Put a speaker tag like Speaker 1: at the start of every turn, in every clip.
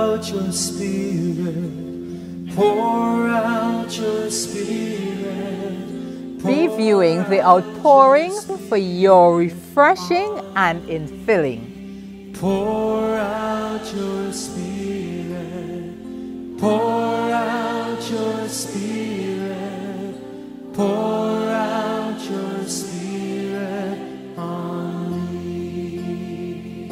Speaker 1: out your spirit. Pour out your spirit.
Speaker 2: Reviewing the outpouring for your refreshing and infilling.
Speaker 1: Pour out your spirit. Pour out your spirit. Pour out your spirit on me.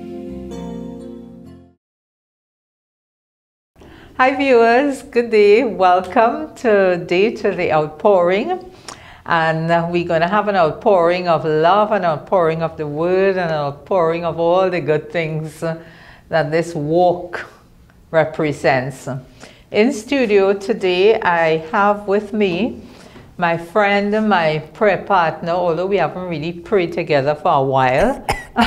Speaker 2: Hi viewers, good day. Welcome today to the outpouring. And we're going to have an outpouring of love, an outpouring of the word, and an outpouring of all the good things that this walk represents. In studio today, I have with me my friend, my prayer partner, although we haven't really prayed together for a while.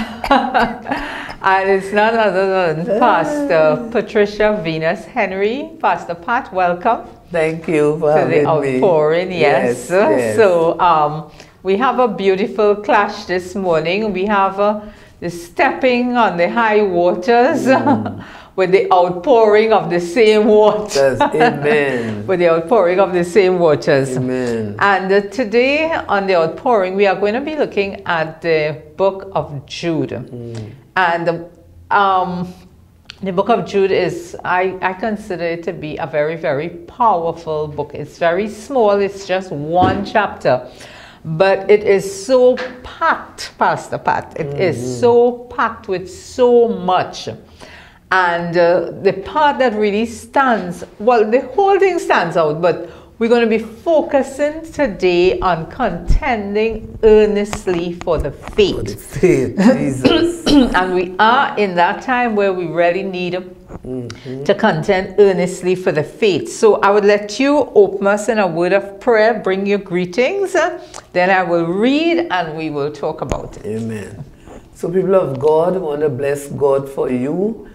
Speaker 2: And it's none other than Pastor Patricia Venus Henry. Pastor Pat, welcome.
Speaker 3: Thank you for having me.
Speaker 2: To the outpouring, yes.
Speaker 3: Yes.
Speaker 2: So we have a beautiful clash this morning. We have the stepping on the high waters with the outpouring of the same waters.
Speaker 3: Amen.
Speaker 2: With the outpouring of the same waters.
Speaker 3: Amen.
Speaker 2: And today on the outpouring, we are going to be looking at the book of Jude. And the book of Jude is, I consider it to be a very, very powerful book. It's very small. It's just one chapter. But it is so packed, Pastor Pat. It is so packed with so much. And the part that really stands, well, the whole thing stands out, but we're going to be focusing today on contending earnestly for the faith.
Speaker 3: For the faith, Jesus.
Speaker 2: And we are in that time where we really need to contend earnestly for the faith. So I would let you open us in a word of prayer, bring your greetings, then I will read and we will talk about it.
Speaker 3: Amen. So people of God, I want to bless God for you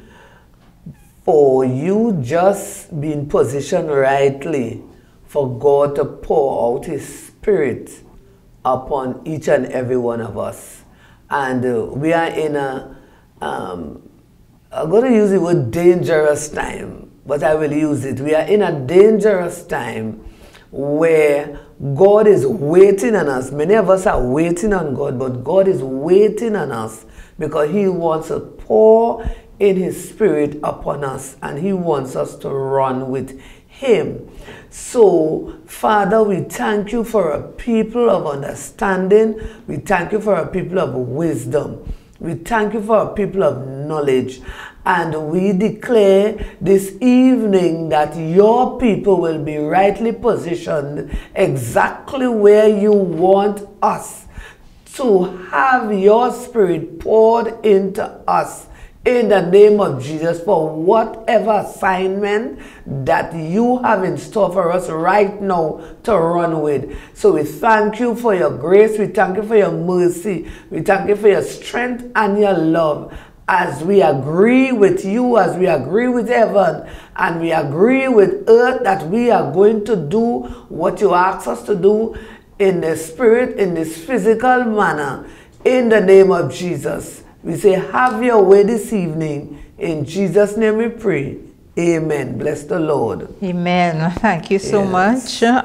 Speaker 3: just being positioned rightly for God to pour out His Spirit upon each and every one of us. And we are in a, I'm going to use the word dangerous time, but I will use it. We are in a dangerous time where God is waiting on us. Many of us are waiting on God, but God is waiting on us because He wants to pour in His Spirit upon us, and He wants us to run with Him. So, Father, we thank you for a people of understanding. We thank you for a people of wisdom. We thank you for a people of knowledge. And we declare this evening that your people will be rightly positioned exactly where you want us to have your Spirit poured into us. In the name of Jesus, for whatever assignment that you have in store for us right now to run with. So we thank you for your grace, we thank you for your mercy, we thank you for your strength and your love. As we agree with you, as we agree with heaven, and we agree with earth that we are going to do what you ask us to do in the spirit, in this physical manner, in the name of Jesus. We say, have your way this evening. In Jesus' name we pray. Amen. Bless the Lord.
Speaker 2: Amen. Thank you so much.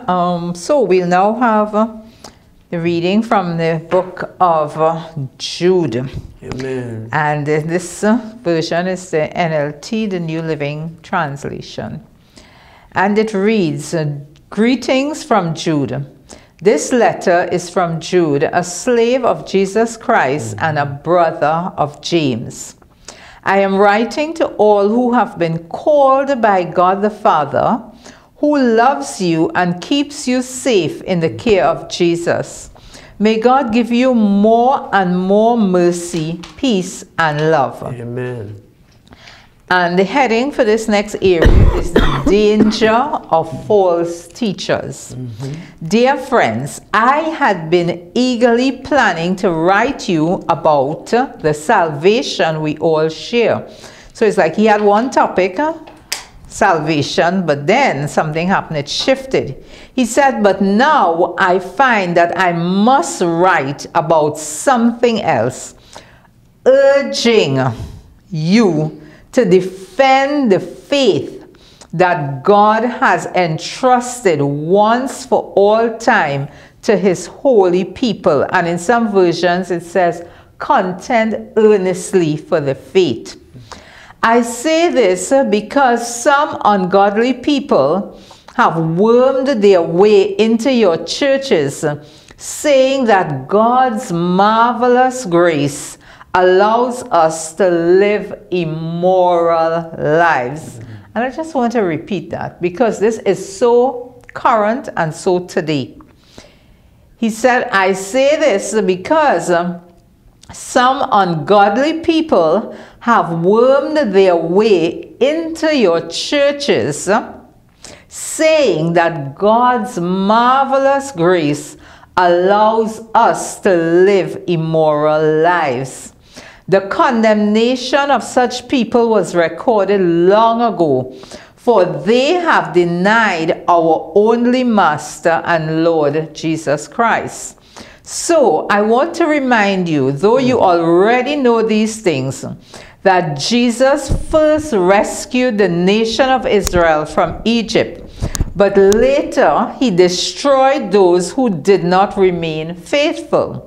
Speaker 2: So we'll now have the reading from the book of Jude.
Speaker 3: Amen.
Speaker 2: And this version is the NLT, the New Living Translation. And it reads, Greetings from Jude. This letter is from Jude, a slave of Jesus Christ and a brother of James. I am writing to all who have been called by God the Father, who loves you and keeps you safe in the care of Jesus. May God give you more and more mercy, peace, and love.
Speaker 3: Amen.
Speaker 2: And the heading for this next area is the danger of false teachers. Dear friends, I had been eagerly planning to write you about the salvation we all share. So it's like he had one topic, salvation, but then something happened, it shifted. He said, but now I find that I must write about something else, urging you to defend the faith that God has entrusted once for all time to his holy people. And in some versions it says, contend earnestly for the faith. I say this because some ungodly people have wormed their way into your churches, saying that God's marvelous grace allows us to live immoral lives. And I just want to repeat that because this is so current and so today. He said, I say this because some ungodly people have wormed their way into your churches, saying that God's marvelous grace allows us to live immoral lives. The condemnation of such people was recorded long ago, for they have denied our only Master and Lord Jesus Christ. So I want to remind you, though you already know these things, that Jesus first rescued the nation of Israel from Egypt, but later he destroyed those who did not remain faithful.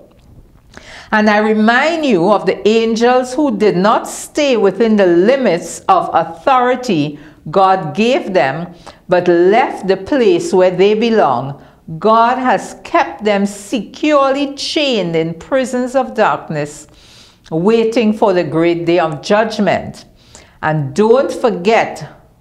Speaker 2: And I remind you of the angels who did not stay within the limits of authority God gave them, but left the place where they belong. God has kept them securely chained in prisons of darkness, waiting for the great day of judgment. And don't forget,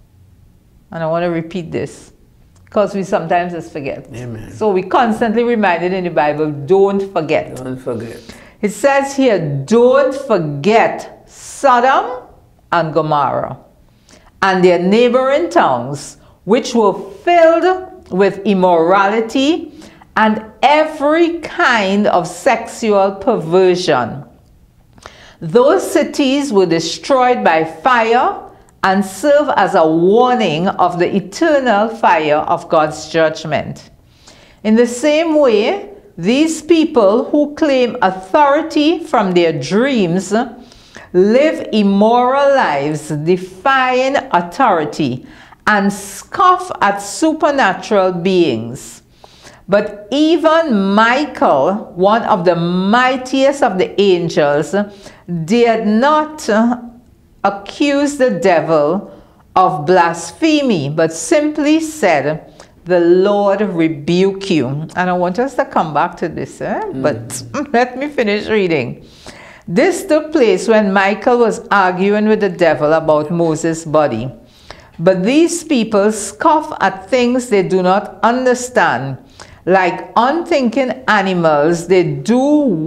Speaker 2: and I want to repeat this, because we sometimes just forget.
Speaker 3: Amen.
Speaker 2: So we constantly reminded in the Bible, don't forget.
Speaker 3: Don't forget.
Speaker 2: It says here, don't forget Sodom and Gomorrah and their neighboring towns, which were filled with immorality and every kind of sexual perversion. Those cities were destroyed by fire and serve as a warning of the eternal fire of God's judgment. In the same way, these people who claim authority from their dreams live immoral lives, defying authority, and scoff at supernatural beings. But even Michael, one of the mightiest of the angels, dared not accuse the devil of blasphemy, but simply said, "The Lord rebuke you." And I want us to come back to this, but let me finish reading. This took place when Michael was arguing with the devil about Moses' body. But these people scoff at things they do not understand. Like unthinking animals, they do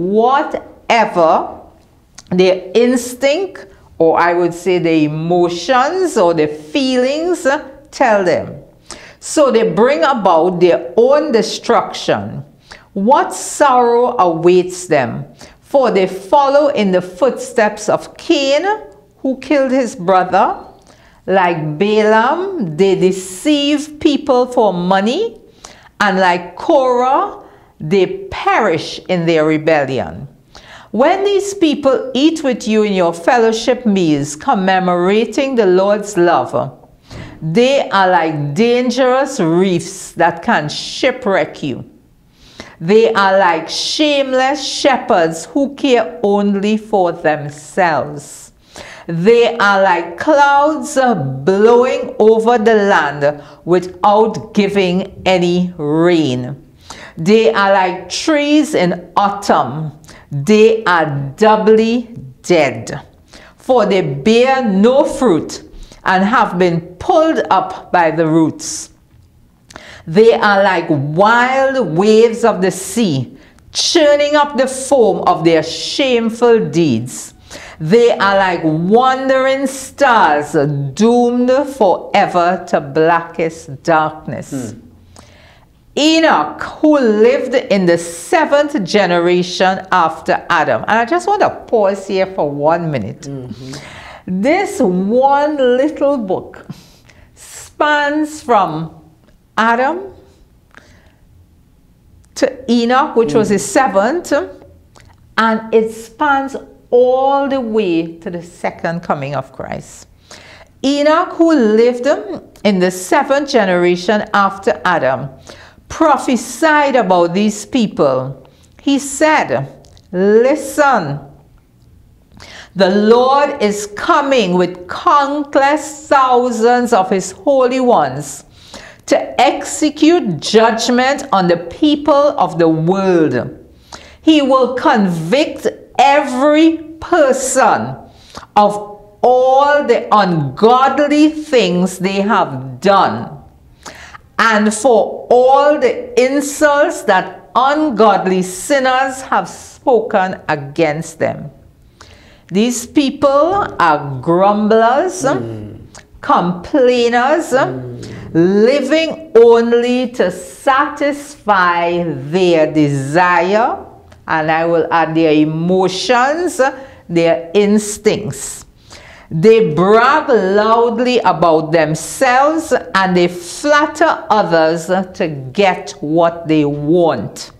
Speaker 2: whatever their instinct, or I would say the emotions or the feelings tell them. So they bring about their own destruction. What sorrow awaits them? For they follow in the footsteps of Cain, who killed his brother. Like Balaam, they deceive people for money. And like Korah, they perish in their rebellion. When these people eat with you in your fellowship meals, commemorating the Lord's love, they are like dangerous reefs that can shipwreck you. They are like shameless shepherds who care only for themselves. They are like clouds blowing over the land without giving any rain. They are like trees in autumn. They are doubly dead, for they bear no fruit and have been pulled up by the roots. They are like wild waves of the sea, churning up the foam of their shameful deeds. They are like wandering stars, doomed forever to blackest darkness. Enoch, who lived in the 7th generation after Adam. And I just want to pause here for 1 minute. This one little book spans from Adam to Enoch, which was his 7th, and it spans all the way to the second coming of Christ. Enoch, who lived in the 7th generation after Adam, prophesied about these people. He said, listen, the Lord is coming with countless thousands of his holy ones to execute judgment on the people of the world. He will convict every person of all the ungodly things they have done, and for all the insults that ungodly sinners have spoken against them. These people are grumblers, complainers, living only to satisfy their desire, and I will add their emotions, their instincts. They brag loudly about themselves and they flatter others to get what they want.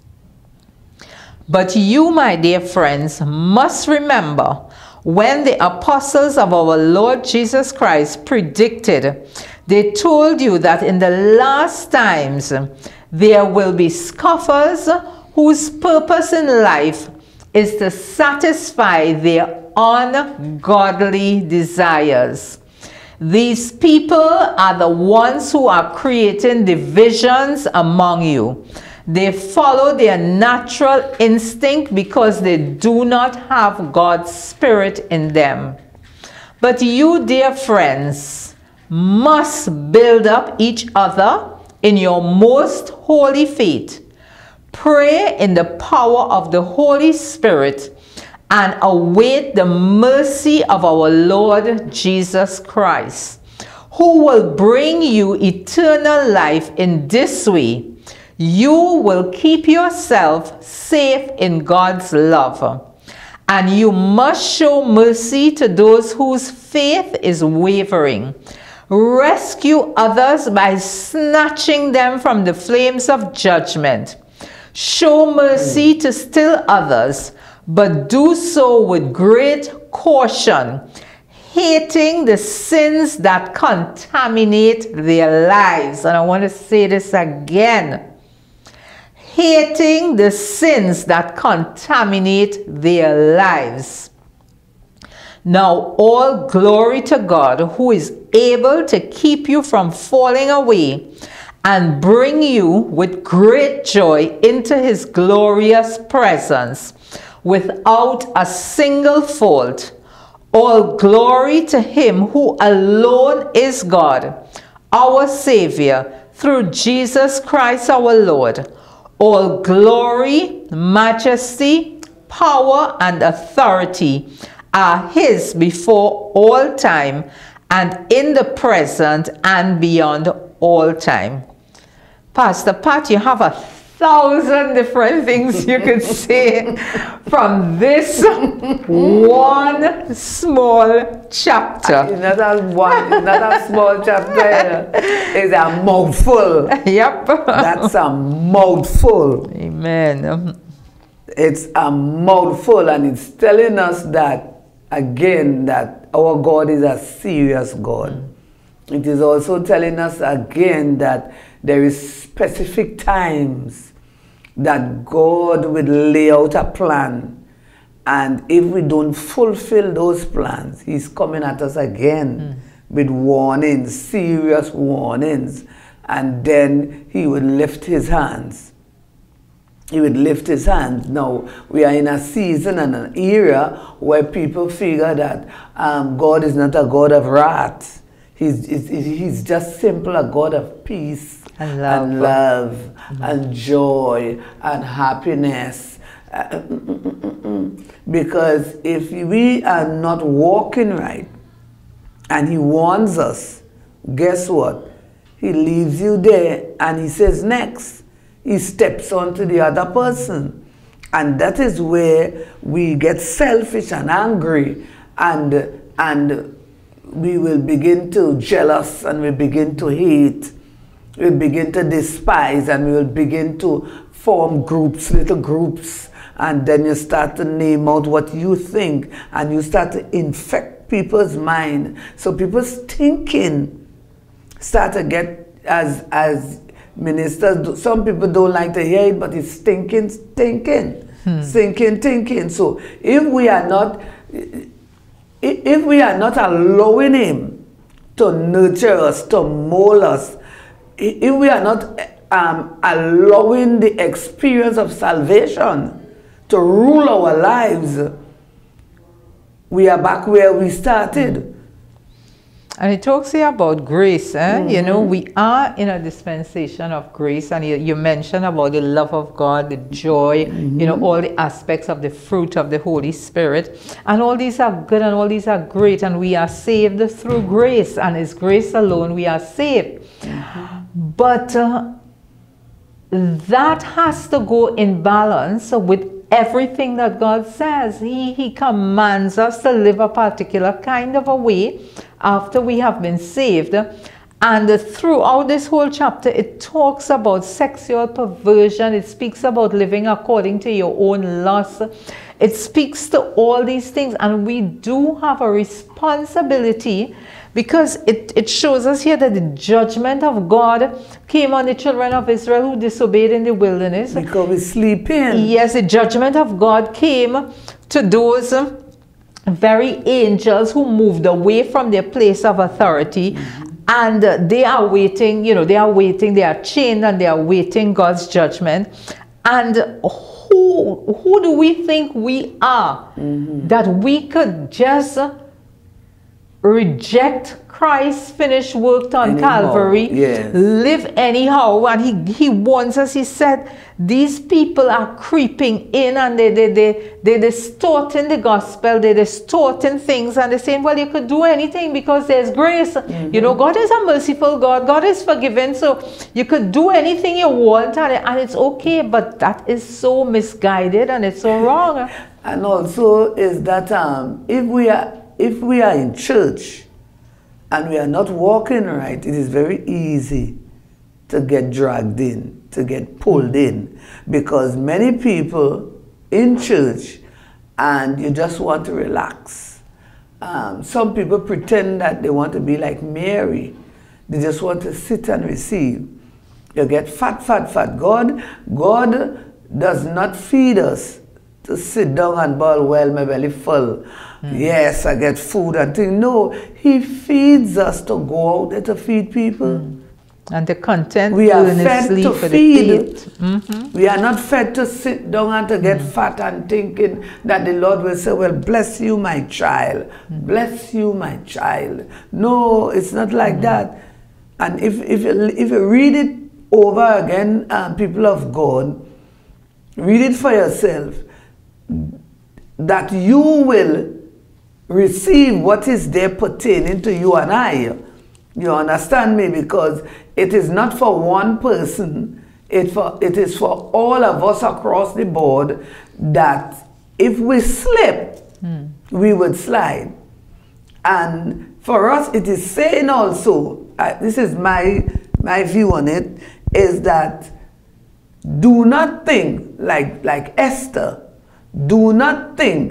Speaker 2: But you, my dear friends, must remember when the apostles of our Lord Jesus Christ predicted, they told you that in the last times there will be scoffers whose purpose in life is to satisfy their ungodly desires. These people are the ones who are creating divisions among you. They follow their natural instinct because they do not have God's Spirit in them. But you, dear friends, must build up each other in your most holy faith. Pray in the power of the Holy Spirit and await the mercy of our Lord Jesus Christ, who will bring you eternal life in this way. You will keep yourself safe in God's love, and you must show mercy to those whose faith is wavering. Rescue others by snatching them from the flames of judgment. Show mercy to still others, but do so with great caution, hating the sins that contaminate their lives. And I want to say this again. Hating the sins that contaminate their lives. Now all glory to God, who is able to keep you from falling away and bring you with great joy into his glorious presence without a single fault. All glory to him who alone is God, our Savior, through Jesus Christ our Lord. All glory, majesty, power, and authority are his before all time and in the present and beyond all time. Pastor Pat, you have 1,000 different things you could say from this one small chapter.
Speaker 3: Not a small chapter. It's a mouthful.
Speaker 2: Yep.
Speaker 3: That's a mouthful.
Speaker 2: Amen.
Speaker 3: It's a mouthful, and it's telling us that, again, that our God is a serious God. It is also telling us again that there is specific times that God will lay out a plan, and if we don't fulfill those plans, he's coming at us again with warnings, serious warnings, and then he would lift his hands. He would lift his hands. Now, we are in a season and an era where people figure that God is not a God of wrath. He's just simply a God of peace and love and joy and happiness. Because if we are not walking right and he warns us, guess what? He leaves you there and he says next. He steps on to the other person. And that is where we get selfish and angry, and we will begin to jealous, and we begin to hate. We begin to despise, and we will begin to form groups, little groups, and then you start to name out what you think, and you start to infect people's mind. So people's thinking start to get, as ministers, some people don't like to hear it, but it's thinking. So if we are not allowing him to nurture us, to mold us, if we are not allowing the experience of salvation to rule our lives, we are back where we started.
Speaker 2: And it talks here about grace. You know, we are in a dispensation of grace, and you mentioned about the love of God, the joy, you know, all the aspects of the fruit of the Holy Spirit. And all these are good and all these are great, and we are saved through grace, and it's grace alone we are saved. But that has to go in balance with everything that God says. He commands us to live a particular kind of a way after we have been saved. And throughout this whole chapter, it talks about sexual perversion. It speaks about living according to your own lust. It speaks to all these things, and we do have a responsibility, because it shows us here that the judgment of God came on the children of Israel who disobeyed in the wilderness.
Speaker 3: Because we sleep in.
Speaker 2: Yes, the judgment of God came to those very angels who moved away from their place of authority. And they are waiting, you know, they are chained and they are waiting God's judgment. And who do we think we are that we could just reject Christ's finished work on Calvary, live anyhow? And he warns us. He said these people are creeping in, and they're distorting the gospel, they're distorting things, and they're saying, well, you could do anything because there's grace. You know, God is a merciful God, God is forgiving, so you could do anything you want, and it's okay. But that is so misguided, and it's so wrong.
Speaker 3: And also is that if we are in church and we are not walking right, it is very easy to get dragged in, to get pulled in, because many people in church, and you just want to relax. Some people pretend that they want to be like Mary. They just want to sit and receive. You get fat. God does not feed us to sit down and bowl, well, my belly full. Yes, I get food and things. No, he feeds us to go out there to feed people.
Speaker 2: And the content
Speaker 3: we are fed to feed.
Speaker 1: We are not fed to sit down and to get fat and thinking that the Lord will say, well, bless you, my child. Bless you, my child. No, it's not like that. And if you read it over again, people of God, read it for yourself, that you will receive what is there pertaining to you and I. You understand me? Because it is not for one person, it is for all of us across the board, that if we slip, we would slide. And for us, it is saying also, this is my view on it, is that do not think, like Esther, do not think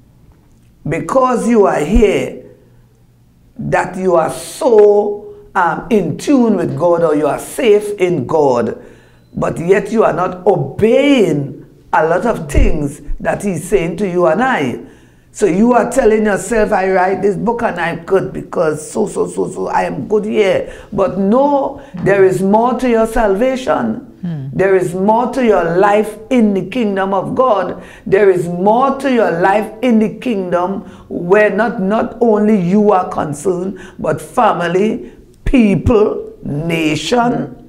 Speaker 1: because you are here that you are so in tune with God, or you are safe in God, but yet you are not obeying a lot of things that he's saying to you and I. So you are telling yourself, I write this book and I'm good because so I am good here. But no, there is more to your salvation. There is more to your life in the kingdom of God. There is more to your life in the kingdom where not only you are concerned, but family, people, nation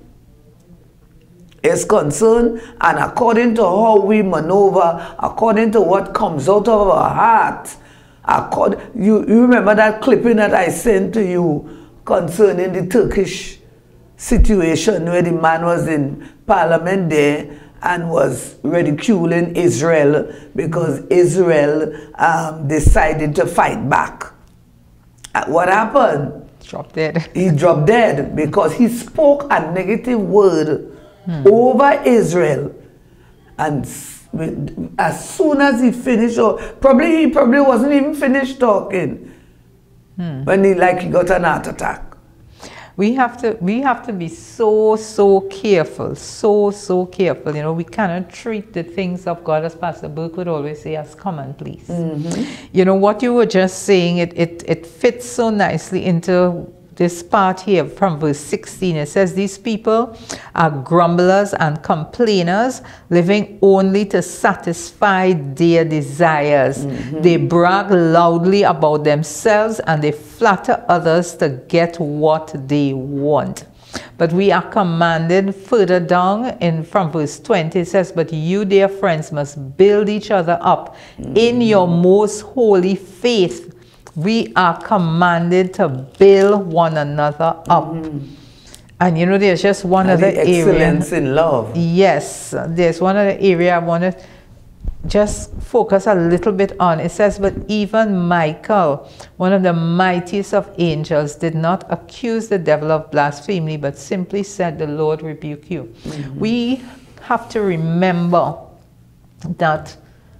Speaker 1: is concerned. And according to how we maneuver, according to what comes out of our heart, you remember that clipping that I sent to you concerning the Turkish situation where the man was in parliament there and was ridiculing Israel because Israel decided to fight back. What happened?
Speaker 2: Dropped dead.
Speaker 3: He dropped dead because he spoke a negative word over Israel. And as soon as he finished, or he probably wasn't even finished talking,
Speaker 1: when he got an heart attack.
Speaker 2: We have to be so careful, so careful. You know, we cannot treat the things of God, as Pastor Burke would always say, as commonplace. You know, what you were just saying, it fits so nicely into this part here from verse 16. It says, these people are grumblers and complainers, living only to satisfy their desires. They brag loudly about themselves and they flatter others to get what they want. But we are commanded further down from verse 20, it says, but you, dear friends, must build each other up in your most holy faith. We are commanded to build one another up. And you know, there's just one other area.
Speaker 1: Excellence in love.
Speaker 2: Yes, there's one other area I want to just focus a little bit on. It says, but even Michael, one of the mightiest of angels, did not accuse the devil of blasphemy, but simply said, the Lord rebuke you. We have to remember that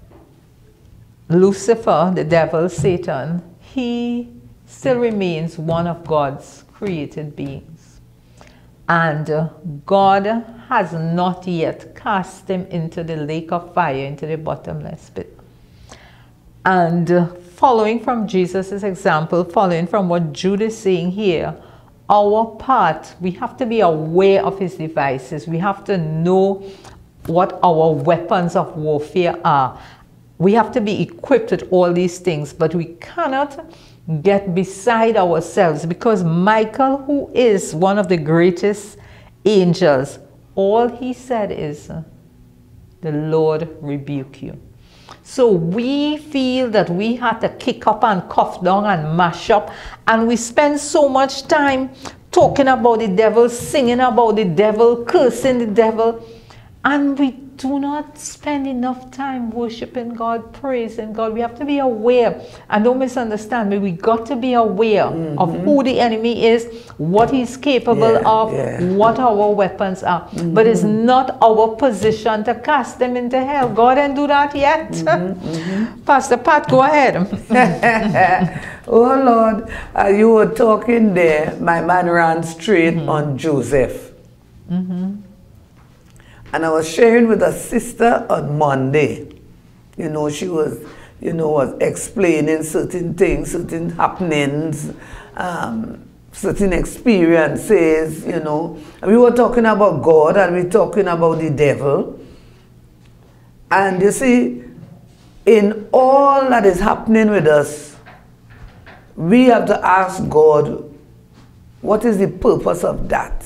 Speaker 2: Lucifer, the devil, Satan, he still remains one of God's created beings. And God has not yet cast him into the lake of fire, into the bottomless pit. And following from Jesus' example, following from what Jude is saying here, our part, we have to be aware of his devices. We have to know what our weapons of warfare are. We have to be equipped with all these things, but we cannot get beside ourselves, because Michael, who is one of the greatest angels, all he said is, the Lord rebuke you. So we feel that we have to kick up and cough down and mash up, and we spend so much time talking about the devil, singing about the devil, cursing the devil, and we do not spend enough time worshiping God, praising God. We have to be aware, and don't misunderstand me, we got to be aware of who the enemy is, what he's capable of, what our weapons are. But it's not our position to cast them into hell. God didn't do that yet. Pastor Pat, go ahead.
Speaker 1: Oh Lord, you were talking there, my man ran straight on Joseph. And I was sharing with a sister on Monday. You know, she was, was explaining certain things, certain happenings, certain experiences, And we were talking about God and we were talking about the devil. And you see, in all that is happening with us, we have to ask God, what is the purpose of that?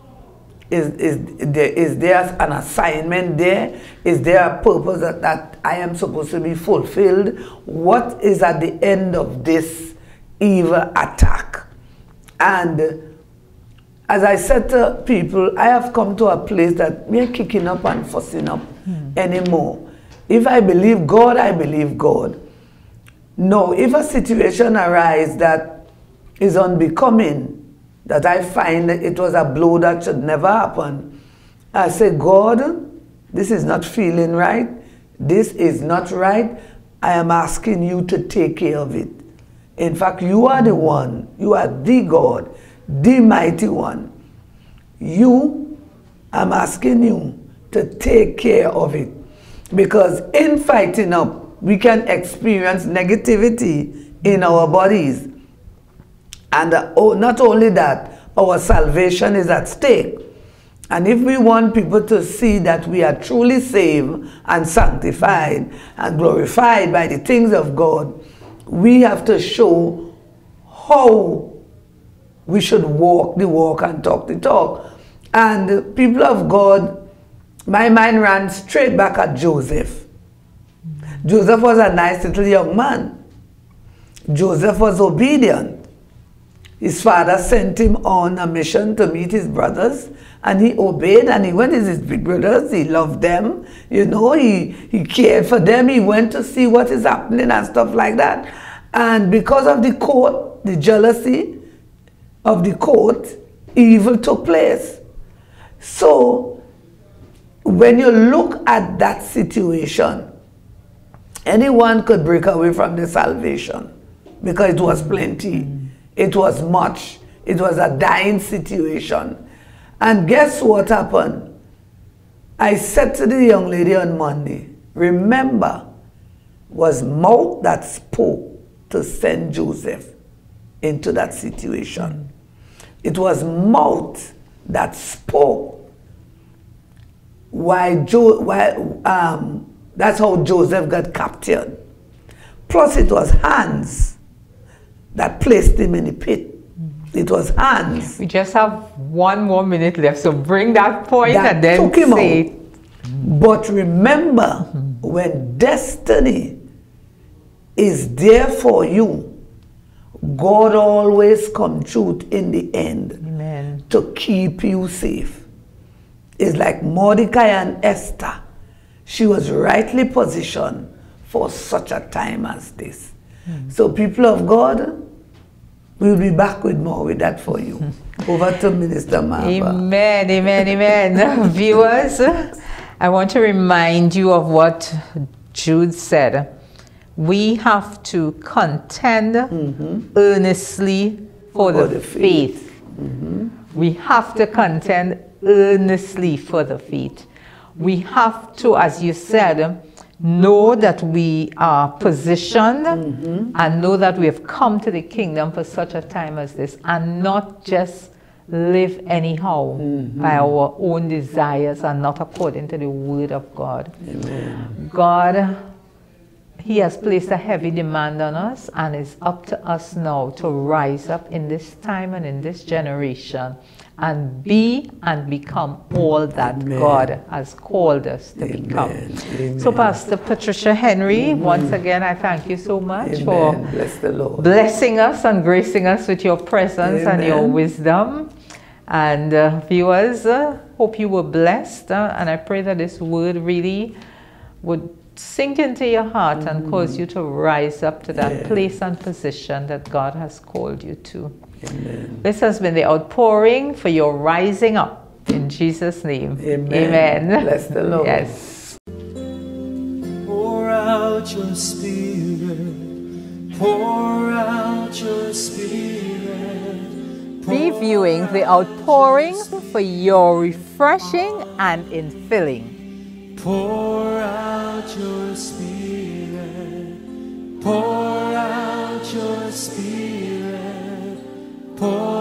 Speaker 1: Is there an assignment there? Is there a purpose that I am supposed to be fulfilled? What is at the end of this evil attack? And as I said to people, I have come to a place that we are kicking up and fussing up anymore. If I believe God, I believe God. No, if a situation arises that is unbecoming, that I find that it was a blow that should never happen, I say, God, this is not feeling right. This is not right. I am asking you to take care of it. In fact, you are the one. You are the God, the mighty one. I'm asking you to take care of it. Because in fighting up, we can experience negativity in our bodies. And not only that, our salvation is at stake. And if we want people to see that we are truly saved and sanctified and glorified by the things of God, we have to show how we should walk the walk and talk the talk. And people of God, my mind ran straight back at Joseph. Joseph was a nice little young man. Joseph was obedient. His father sent him on a mission to meet his brothers, and he obeyed, and he went with his big brothers. He loved them, he cared for them. He went to see what is happening and stuff like that. And because of the court, the jealousy of the court, evil took place. So when you look at that situation, anyone could break away from the salvation because it was plenty. It was much. It was a dying situation. And guess what happened? I said to the young lady on Monday, remember, was mouth that spoke to send Joseph into that situation. It was mouth that spoke. That's how Joseph got captured. Plus it was hands that placed him in the pit. It was hands.
Speaker 2: We just have 1 more minute left, so bring that point
Speaker 1: that
Speaker 2: and then
Speaker 1: took him
Speaker 2: say
Speaker 1: out. But remember, when destiny is there for you, God always comes through in the end.
Speaker 2: Amen.
Speaker 1: To keep you safe. It's like Mordecai and Esther. She was rightly positioned for such a time as this. So people of God, we'll be back with more with that for you. Over to Minister Marva.
Speaker 2: Amen, amen, amen. Viewers, I want to remind you of what Jude said. We have to contend earnestly for the faith. We have to contend earnestly for the faith. We have to, as you said, know that we are positioned and know that we have come to the kingdom for such a time as this, and not just live anyhow by our own desires and not according to the word of God.
Speaker 1: Amen.
Speaker 2: God, He has placed a heavy demand on us, and it's up to us now to rise up in this time and in this generation and be and become all that
Speaker 1: Amen.
Speaker 2: God has called us to become.
Speaker 1: Amen.
Speaker 2: So Pastor Patricia Henry, once again I thank you so much
Speaker 1: Amen.
Speaker 2: for
Speaker 1: Bless the Lord.
Speaker 2: blessing us and gracing us with your presence and your
Speaker 1: Amen.
Speaker 2: wisdom. And viewers, hope you were blessed, and I pray that this word really would sink into your heart and cause you to rise up to that place and position that God has called you to.
Speaker 1: Amen.
Speaker 2: This has been the outpouring for your rising up in Jesus' name.
Speaker 1: Amen.
Speaker 2: Amen.
Speaker 1: Bless the Lord.
Speaker 2: Yes.
Speaker 4: Pour out your spirit. Pour out your spirit.
Speaker 2: Reviewing the outpouring for your refreshing and infilling.
Speaker 4: Pour out your spirit. Pour out your spirit. Pour